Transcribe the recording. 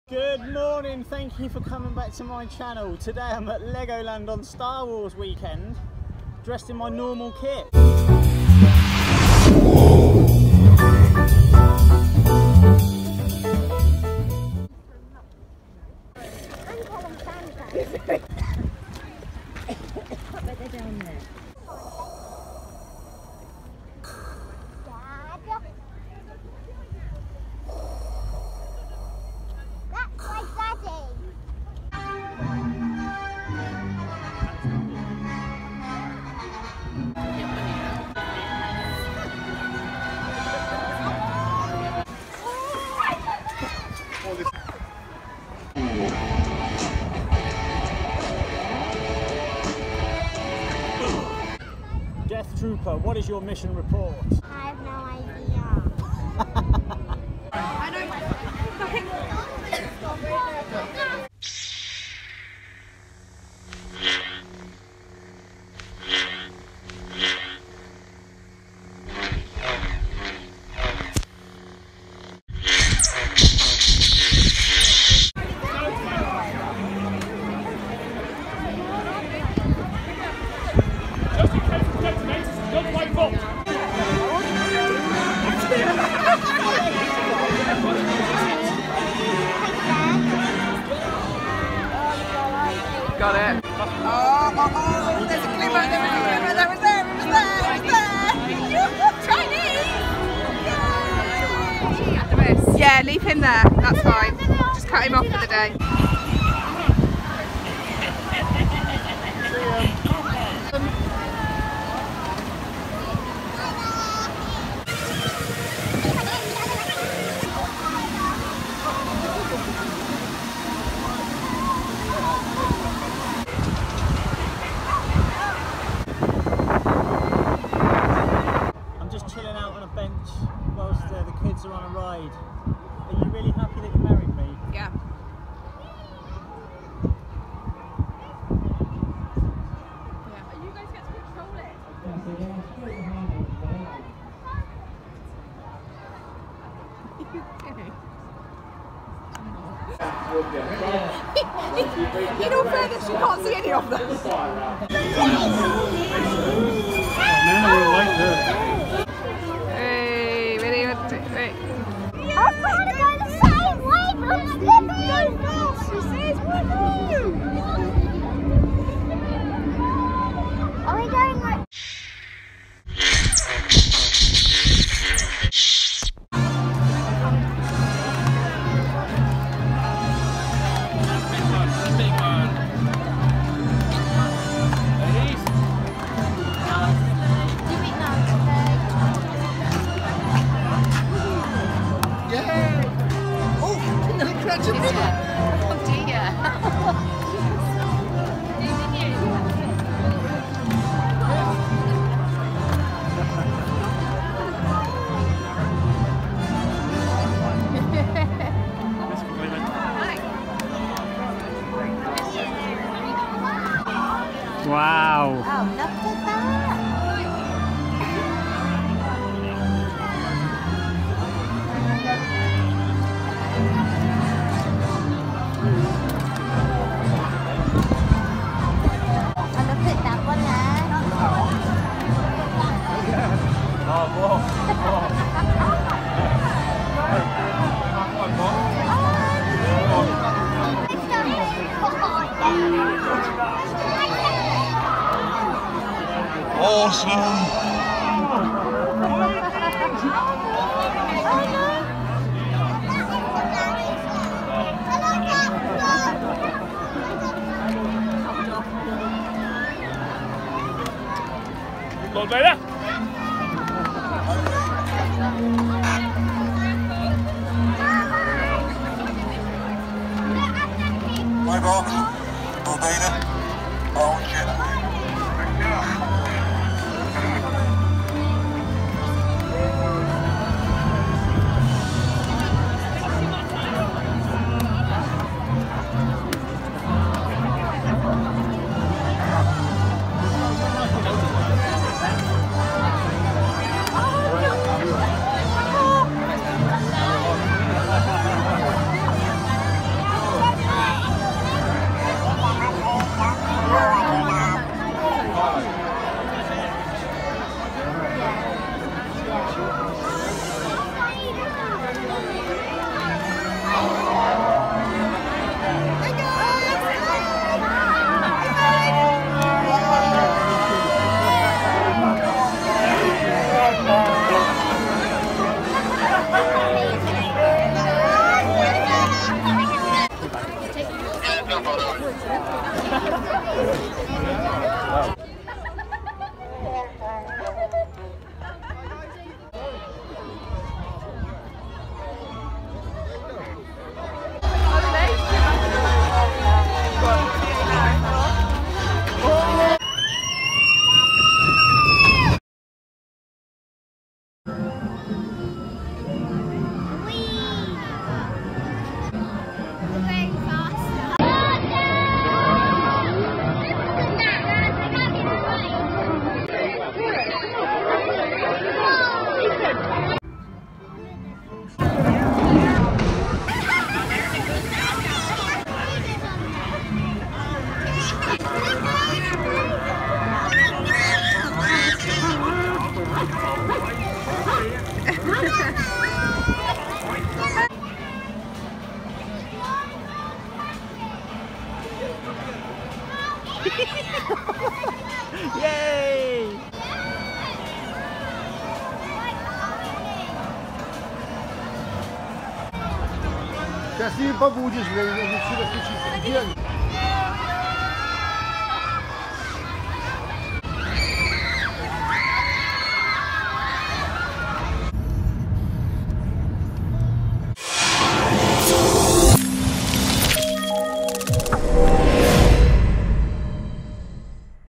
Good morning, thank you for coming back to my channel. Today I'm at Legoland on Star Wars weekend, dressed in my normal kit. Death Trooper, what is your mission report? I have no idea. I know. Got it. Oh, there's a glimmer, there was a glimmer, there was there, it was there. Chinese! Yeah, leave him there, that's fine. Just cut him off for the day. Whilst the kids are on a ride. Are you really happy that you married me? Yeah. You guys get to control it. In all fairness, you can't see any of them. Now we're like this. Wait. I'm trying to go the same way, but I'm slipping. Go fast, she says, woohoo! Are we going like... Wow. Oh, look at that. And look at that one there. Awesome! Go better. Bye, Bob. Obey them. Oh, shit. Yay! Сейчас не побудешь, блин, отсюда включиться. Где они?